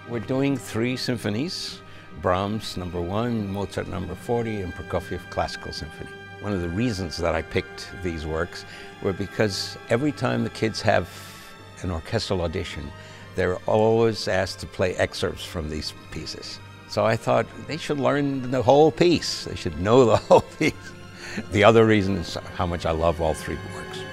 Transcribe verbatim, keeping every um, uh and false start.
We're doing three symphonies, Brahms number one, Mozart number forty, and Prokofiev Classical Symphony. One of the reasons that I picked these works were because every time the kids have an orchestral audition, they're always asked to play excerpts from these pieces. So I thought they should learn the whole piece. They should know the whole piece. The other reason is how much I love all three works.